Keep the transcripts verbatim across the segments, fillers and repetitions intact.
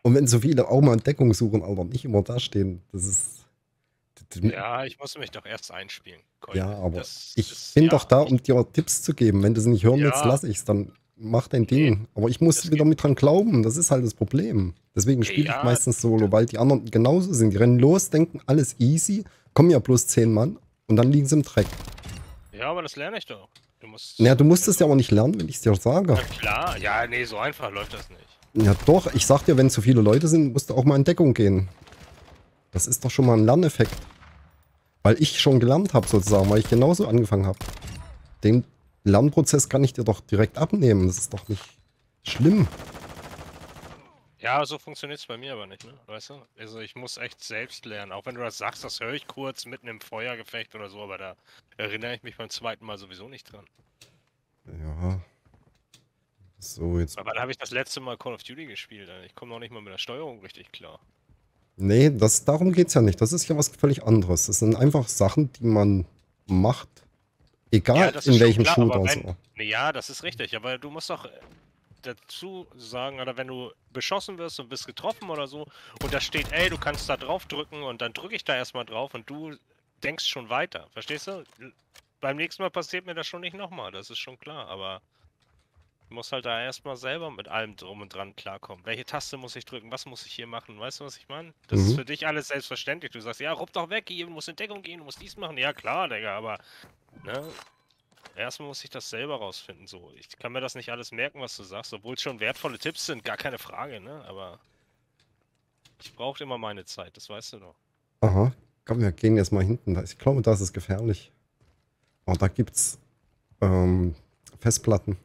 Und wenn so viele auch mal Entdeckung suchen, Alter, nicht immer da stehen, das ist... Ja, ich muss mich doch erst einspielen, Ja, Keule. aber Das ich ist, bin doch ja, da, ich, um dir Tipps zu geben. Wenn du sie nicht hören willst, ja, lasse ich es. Dann mach dein nee, Ding. Aber ich muss das wieder geht mit dran nicht. glauben. Das ist halt das Problem. Deswegen spiele ich Ja, meistens Solo, weil die anderen genauso sind. Die rennen los, denken, alles easy, kommen ja bloß zehn Mann und dann liegen sie im Dreck. ja, aber das lerne ich doch. Du Naja, musst, du musst es ja also, aber nicht lernen, wenn ich es dir sage. na klar, ja, nee, so einfach läuft das nicht. Ja doch, ich sag dir, wenn zu viele Leute sind, musst du auch mal in Deckung gehen. Das ist doch schon mal ein Lerneffekt. Weil ich schon gelernt habe sozusagen, weil ich genauso angefangen habe. Den Lernprozess kann ich dir doch direkt abnehmen. Das ist doch nicht schlimm. Ja, so funktioniert es bei mir aber nicht, ne? Weißt du? Also ich muss echt selbst lernen. Auch wenn du das sagst, das höre ich kurz mitten im Feuergefecht oder so, aber da erinnere ich mich beim zweiten Mal sowieso nicht dran. Ja, so jetzt. Aber wann habe ich das letzte Mal Call of Duty gespielt? Alter? Ich komme noch nicht mal mit der Steuerung richtig klar. Nee, das, darum geht's ja nicht. Das ist ja was völlig anderes. Das sind einfach Sachen, die man macht. Ja, Egal das ist in schon welchem klar, aber Shooter wenn. so. Ne, ja, das ist richtig, aber du musst doch äh, dazu sagen, oder wenn du beschossen wirst und bist getroffen oder so und da steht, ey, du kannst da drauf drücken und dann drücke ich da erstmal drauf und du denkst schon weiter. Verstehst du? Beim nächsten Mal passiert mir das schon nicht nochmal, das ist schon klar, aber ich muss halt da erstmal selber mit allem drum und dran klarkommen. Welche Taste muss ich drücken? Was muss ich hier machen? Weißt du, was ich meine? Das ist Mhm. für dich alles selbstverständlich. Du sagst, ja, rupp doch weg, hier, du musst in Deckung gehen, du musst dies machen. Ja, klar, Digga, aber, ne? Erstmal muss ich das selber rausfinden, so. Ich kann mir das nicht alles merken, was du sagst, obwohl es schon wertvolle Tipps sind, gar keine Frage, ne? Aber ich brauche immer meine Zeit, das weißt du doch. Aha. Komm, wir gehen jetzt mal hinten. Da- Ich glaube, das ist gefährlich. Oh, da gibt's ähm, Festplatten.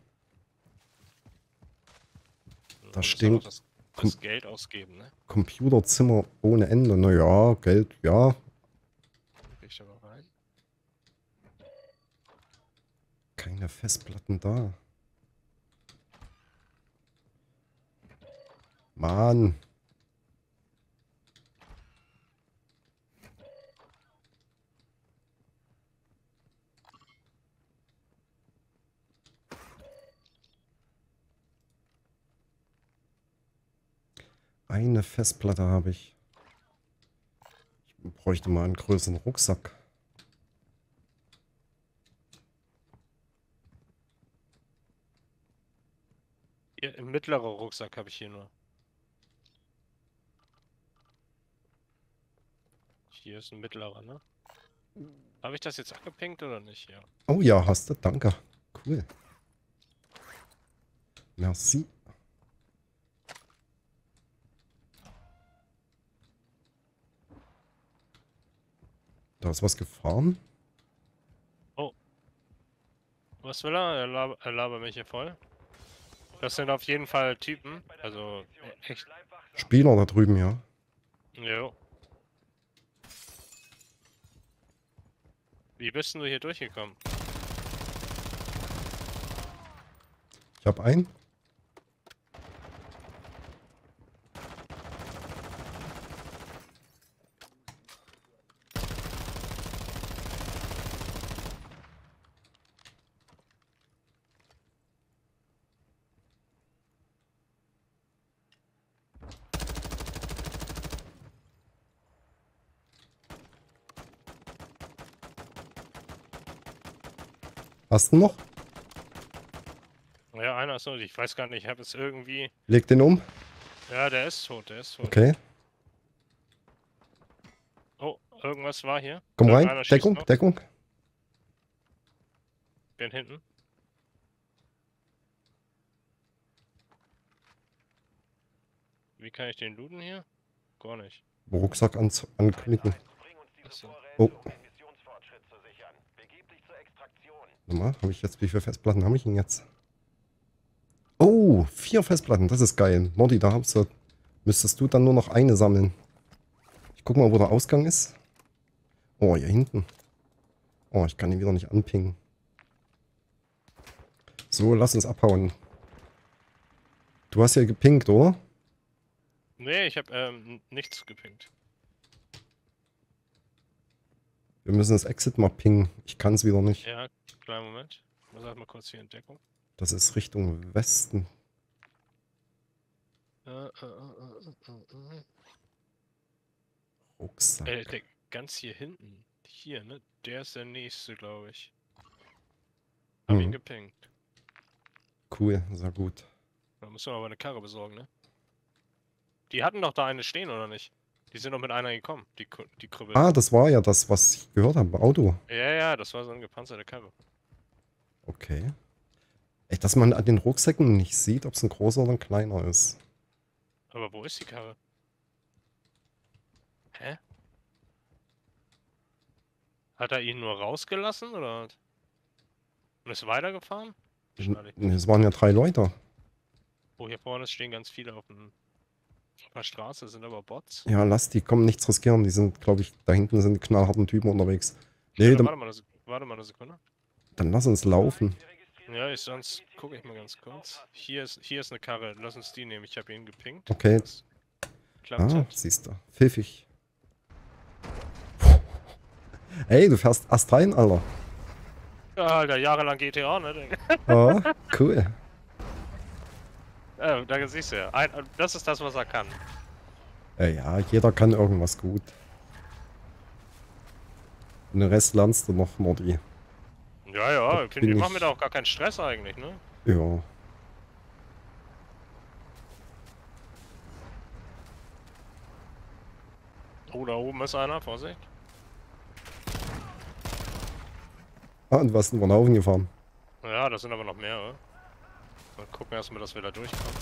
Da Man muss ja noch stehen das, Com das Geld ausgeben, ne? Computerzimmer ohne Ende. Naja, Geld, ja. Geh ich da mal rein? Keine Festplatten da. Mann. Eine Festplatte habe ich. Ich bräuchte mal einen größeren Rucksack. Hier, im mittleren Rucksack habe ich hier nur. Hier ist ein mittlerer, ne? Habe ich das jetzt angepinkt oder nicht? Ja. Oh ja, hast du. Danke. Cool. Merci. Da ist was gefahren. Oh. Was will er? Er, lab er labert mich hier voll. Das sind auf jeden Fall Typen. Also, äh, echt. Spieler da drüben, ja. Jo. Wie bist denn du hier durchgekommen? Ich habe einen. Hast du noch? Ja, einer ist tot. Ich weiß gar nicht, ich habe es irgendwie. Leg den um. Ja, der ist tot, der ist tot. Okay. Oh, irgendwas war hier. Komm rein. Irgendeiner schießt Deckung, noch. Deckung. Bin hinten. Wie kann ich den looten hier? Gar nicht. Rucksack an, anklicken. Achso. Oh. Nochmal, habe ich jetzt, wie viele Festplatten habe ich denn jetzt? Oh, vier Festplatten, das ist geil. Mordi, da hast du, müsstest du dann nur noch eine sammeln. Ich guck mal, wo der Ausgang ist. Oh, hier hinten. Oh, ich kann ihn wieder nicht anpingen. So, lass uns abhauen. Du hast ja gepinkt, oder? Nee, ich habe ähm, nichts gepinkt. Wir müssen das Exit mal pingen. Ich kann es wieder nicht. Ja, kleinen Moment. Ich muss halt mal kurz hier in Deckung. Das ist Richtung Westen. Äh, äh, äh, äh, äh, äh. Rucksack. Äh, der, ganz hier hinten. Hier, ne? Der ist der nächste, glaube ich. Hab ihn Hm. gepinkt. Cool, sehr gut. Da müssen wir aber eine Karre besorgen, ne? Die hatten doch da eine stehen, oder nicht? Die sind doch mit einer gekommen, die, Ku- die Krüppel. Ah, das war ja das, was ich gehört habe. Auto. Ja, ja, das war so eine gepanzerte Karre. Okay. Echt, dass man an den Rucksäcken nicht sieht, ob es ein großer oder ein kleiner ist. Aber wo ist die Karre? Hä? Hat er ihn nur rausgelassen, oder? Und ist weitergefahren? Schneide ich N- nicht. Es waren ja drei Leute. Oh, hier vorne stehen ganz viele auf, dem, auf der Straße, sind aber Bots. Ja, lass die, kommen nichts riskieren. Die sind, glaube ich, da hinten sind die knallharten Typen unterwegs. Ja, Nee, dann dann, warte mal, eine Sek- warte mal eine Sekunde. dann lass uns laufen. Ja, ich, sonst gucke ich mal ganz kurz. Hier ist, hier ist eine Karre, lass uns die nehmen. Ich habe ihn gepinkt. Okay. Das klappt Ah, hat. siehst du. Pfiffig. Ey, du fährst astrein, Alter. Ja, Alter, jahrelang G T A, ne? Ah, cool. äh, da siehst du ja. Ein, das ist das, was er kann. Äh, ja, jeder kann irgendwas gut. Und den Rest lernst du noch, Mordi. Ja, ja, Da ich, find, bin ich mach mir ich- da auch gar keinen Stress eigentlich, ne? Ja. Oh, da oben ist einer, Vorsicht. Ah, und was sind wir nach oben gefahren? Ja, das sind aber noch mehr, oder? Mal gucken erstmal, dass wir da durchkommen.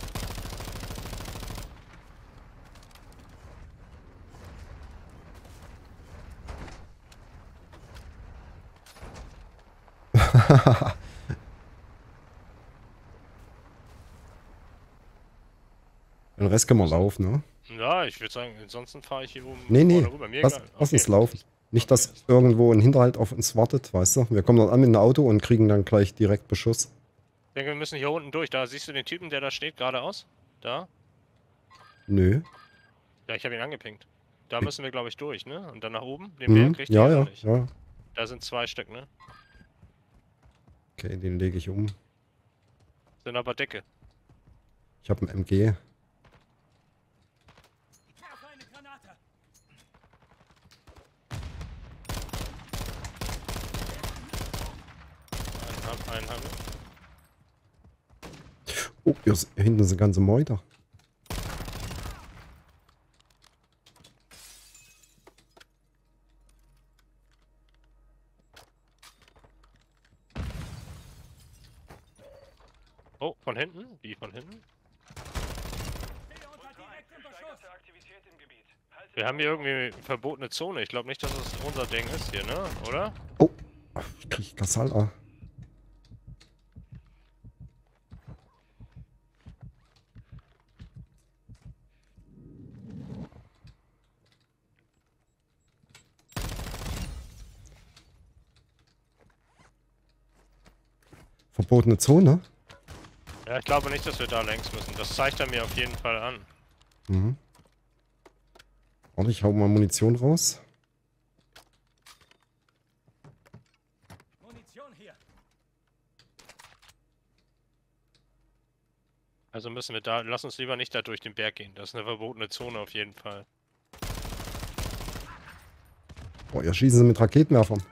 Den Rest können wir laufen, ne? Ja, ich würde sagen, ansonsten fahre ich hier oben Nee, nee. vorne rüber. Mir Lass, egal. lass Okay. uns laufen. Nicht, dass Okay. irgendwo ein Hinterhalt auf uns wartet, weißt du? Wir kommen dann an mit einem Auto und kriegen dann gleich direkt Beschuss. Ich denke, wir müssen hier unten durch. Da siehst du den Typen, der da steht, geradeaus? Da? Nö. Ja, ich habe ihn angepinkt. Da Ich- müssen wir, glaube ich, durch, ne? Und dann nach oben? Den Mhm. Berg richtig Ja, oder ja, nicht? ja. Da sind zwei Stück, ne? Okay, den lege ich um. Sind aber dicke. Ich habe ein M G. Einen hab, einen hab ich. Oh, hier ist- hier hinten ist eine ganze Meute. Oh, von hinten? Wie von hinten? Wir haben hier irgendwie verbotene Zone. Ich glaube nicht, dass es unser Ding ist hier, ne? Oder? Oh, ich krieg Kasala. Verbotene Zone? Ja, ich glaube nicht, dass wir da längs müssen. Das zeigt er mir auf jeden Fall an. Mhm. Warte, ich hau mal Munition raus. Munition hier. Also müssen wir da, lass uns lieber nicht da durch den Berg gehen. Das ist eine verbotene Zone auf jeden Fall. Boah, ihr schießen sie mit Raketenwerfern.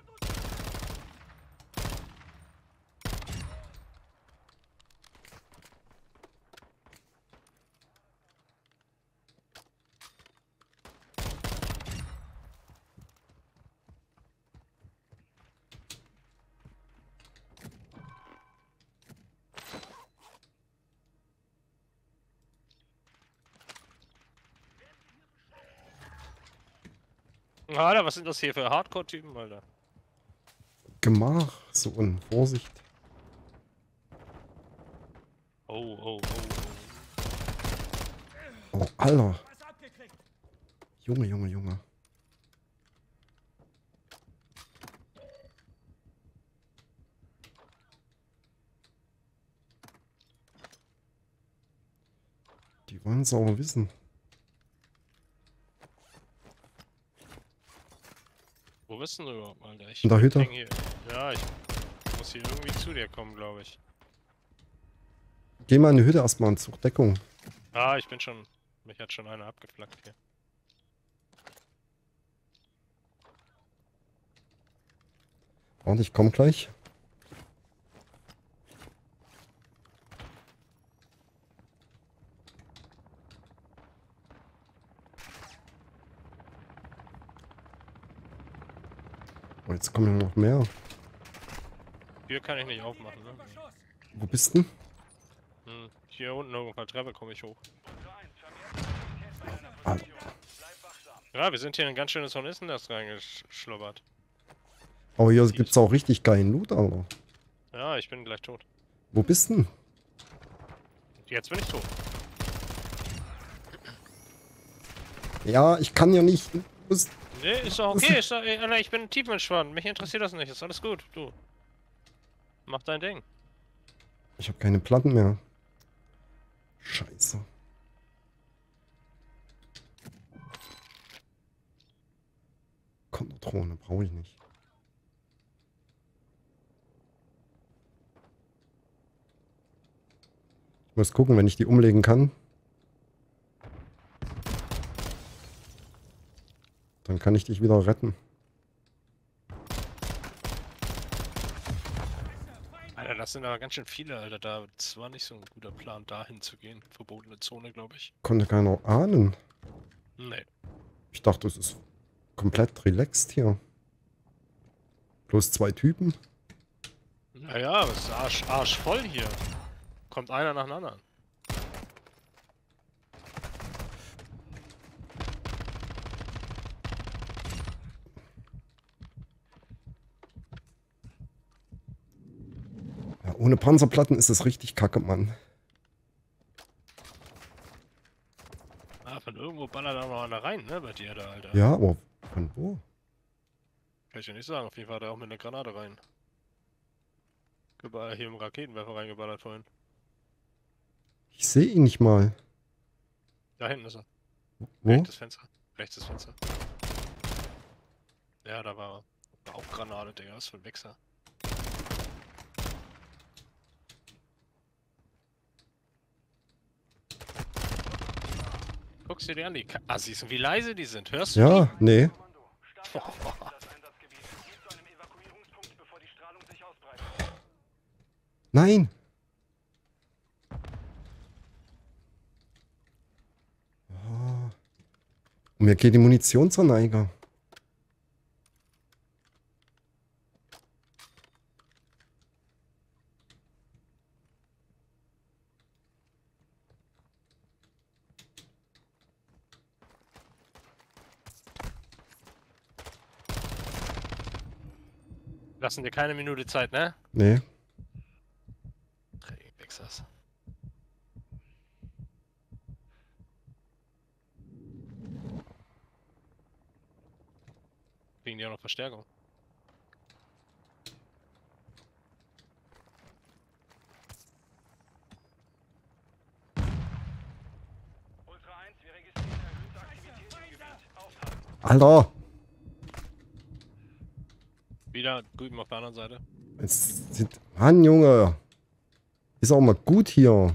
Alter, was sind das hier für Hardcore-Typen, Alter? Gemach, so und Vorsicht. Oh, oh, oh, Oh, Alter. Was abgekriegt. Junge, Junge, Junge. Die wollen es aber wissen. Wo bist denn du überhaupt, Alter? Ich In der Hütte. häng Hier. Ja, ich muss hier irgendwie zu dir kommen, glaube ich. Geh mal in die Hütte erstmal und such Deckung. Ah, ich bin schon... Mich hat schon einer abgeflackt hier. Und ich komme gleich. Oh, jetzt kommen noch mehr. Hier kann ich nicht aufmachen, ne? Wo bist du? Hm. Hier unten irgendwo auf der Treppe komme ich hoch. Ah, Ja, wir sind hier in ein ganz schönes Hornissennest reingeschlubbert. aber hier gibt es auch richtig geilen Loot, Alter. Ja, ich bin gleich tot. Wo bist du? Jetzt bin ich tot. Ja, ich kann ja nicht. Muss, Nee, ist doch okay. Ist doch, ey, ich bin tiefenentspannt. Mich interessiert das nicht. Ist alles gut. Du. Mach dein Ding. ich habe keine Platten mehr. Scheiße. Konterdrohne brauche ich nicht. Ich muss gucken, wenn ich die umlegen kann. Dann kann ich dich wieder retten. Alter, das sind aber ganz schön viele, Alter. Da, das war nicht so ein guter Plan, dahin zu gehen. Verbotene Zone, glaube ich. Konnte keiner ahnen. Nee. Ich dachte, es ist komplett relaxed hier. Bloß zwei Typen. Naja, aber es ist arsch, arschvoll hier. Kommt einer nach dem anderen. Ja, ohne Panzerplatten ist es richtig kacke, Mann. Ah, von irgendwo ballert da noch einer rein, ne, bei dir da, Alter. Ja, aber von wo? Kann ich ja nicht sagen. Auf jeden Fall hat er auch mit einer Granate rein. Geball, hier im Raketenwerfer reingeballert vorhin. Ich sehe ihn nicht mal. Da hinten ist er. Wo? Rechtes Fenster. Rechtes Fenster. Ja, da war, war auch Granate, Digga. Was für ein Wichser. Guckst dir die an, die Assis, und wie leise die sind. Hörst du Ja, die? nee. Nein! Oh. Und mir geht die Munition zur Neige. Lassen dir keine Minute Zeit, ne? Nee. Wichsers. Kriegen die auch noch Verstärkung. Alter! Wieder drüben auf der anderen Seite. Jetzt sieht. Mann, Junge! Ist auch mal gut hier.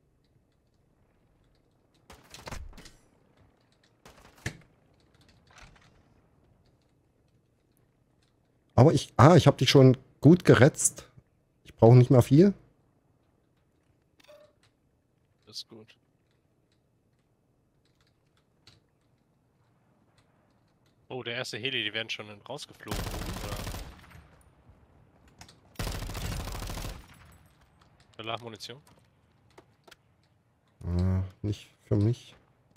Aber ich. Ah, ich habe dich schon gut geretzt. Ich brauche nicht mehr viel. Das ist gut. Oh, der erste Heli, die werden schon rausgeflogen. Oder? Da lag Munition. Ah, nicht für mich.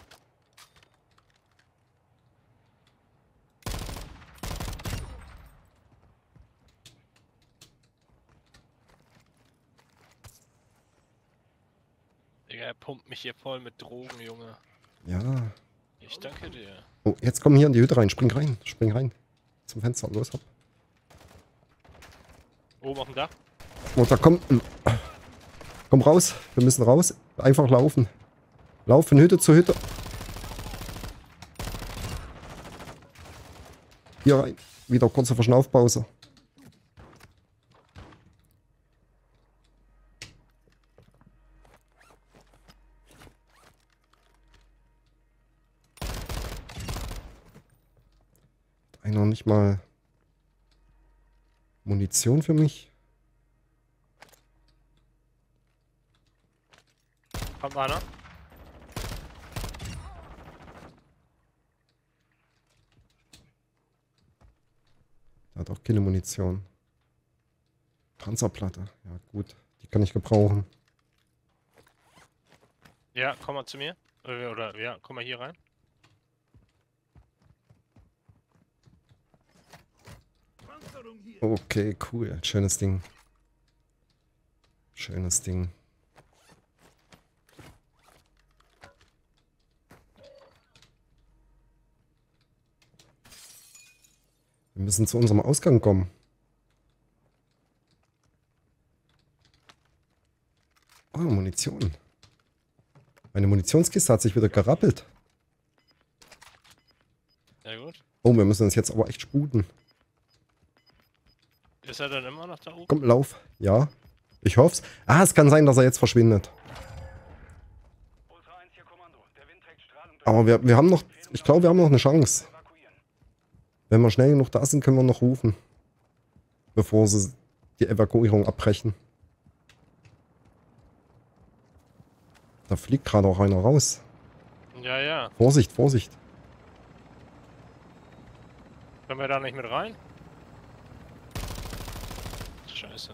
Digga, er pumpt mich hier voll mit Drogen, Junge. Ja. Ich danke dir. Oh, jetzt komm hier in die Hütte rein. Spring rein. Spring rein. Zum Fenster. Los, hopp. Oben auf dem Dach. Oh, da kommt. Komm raus. Wir müssen raus. Einfach laufen. Lauf von Hütte zu Hütte. Hier rein. Wieder kurze Verschnaufpause. Noch nicht mal Munition für mich. Kommt einer. Der hat auch keine Munition. Panzerplatte. Ja gut, die kann ich gebrauchen. Ja, komm mal zu mir. Äh, Oder, ja, komm mal hier rein. Okay, cool. Schönes Ding. Schönes Ding. Wir müssen zu unserem Ausgang kommen. Oh, Munition. Meine Munitionskiste hat sich wieder gerappelt. Ja gut. Oh, wir müssen uns jetzt aber echt sputen. Ist er dann immer noch da oben? Komm, lauf. Ja. Ich hoff's. Ah, es kann sein, dass er jetzt verschwindet. Aber wir, wir haben noch... Ich glaube, wir haben noch eine Chance. Wenn wir schnell genug da sind, können wir noch rufen. Bevor sie die Evakuierung abbrechen. Da fliegt gerade auch einer raus. Ja, ja. Vorsicht, Vorsicht. Können wir da nicht mit rein? Scheiße.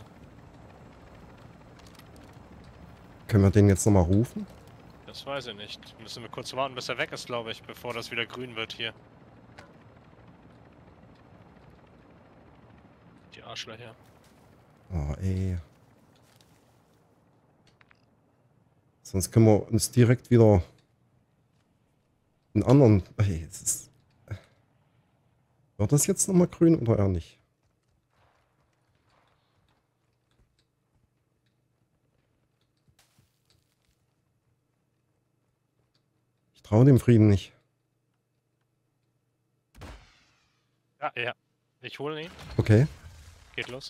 Können wir den jetzt nochmal rufen? Das weiß ich nicht. Müssen wir kurz warten, bis er weg ist, glaube ich, bevor das wieder grün wird hier. Die Arschlöcher. Oh, ey. Sonst können wir uns direkt wieder einen anderen... Ey, es ist... Wird das jetzt nochmal grün oder eher nicht? Ich traue dem Frieden nicht. Ja, ja. Ich hole ihn. Okay. Geht los.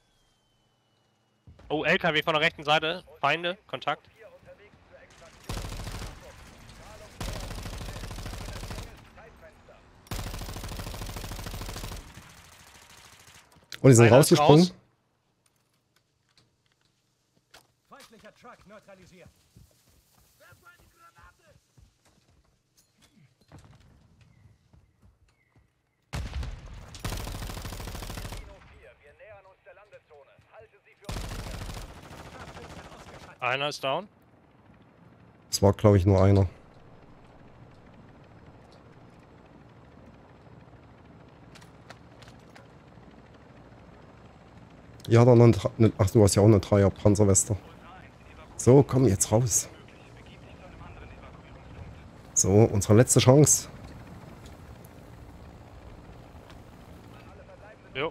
Oh, L K W von der rechten Seite. Feinde. Kontakt. Und die sind Einer ist rausgesprungen. raus. Feindlicher Truck neutralisiert. Einer ist down. Es war, glaube ich, nur einer. Ja, dann eine, eine, ach, du hast ja auch eine Dreier Panzerweste. So, komm jetzt raus. So, unsere letzte Chance. Jo.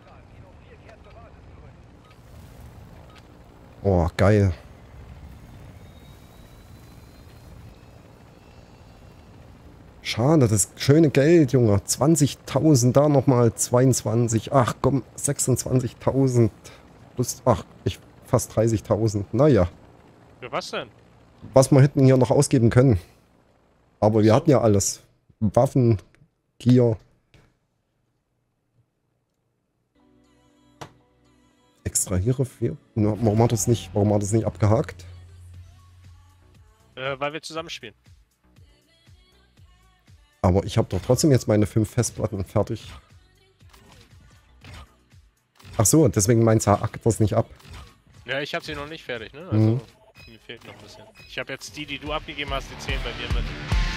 Oh, geil. Schade, das schöne Geld, Junge. zwanzigtausend, da nochmal zweiundzwanzig. Ach komm, sechsundzwanzigtausend. Plus, ach, ich, fast dreißigtausend. Naja. Für was denn? Was wir hätten hier noch ausgeben können. Aber wir hatten ja alles. Waffen, Gear. Extrahiere vier. Warum hat das nicht, warum hat das nicht abgehakt? Äh, weil wir zusammen spielen. Aber ich habe doch trotzdem jetzt meine fünf Festplatten fertig. Ach so, deswegen meint er, hakt das nicht ab. Ja, ich habe sie noch nicht fertig, ne? Also, Mhm. mir fehlt noch ein bisschen. Ich habe jetzt die, die du abgegeben hast, die zählen bei mir mit.